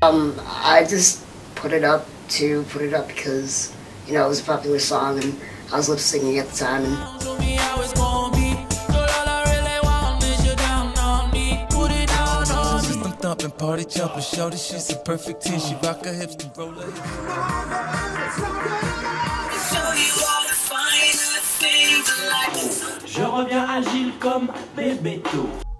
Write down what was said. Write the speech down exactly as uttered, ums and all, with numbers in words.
Um, I just put it up to put it up because, you know, it was a popular song and I was lip syncing at the time. And thumping, party jumping, shorty, she's a perfect ten. She rock her hips and roll her hips. Je reviens agile comme bébé tôt.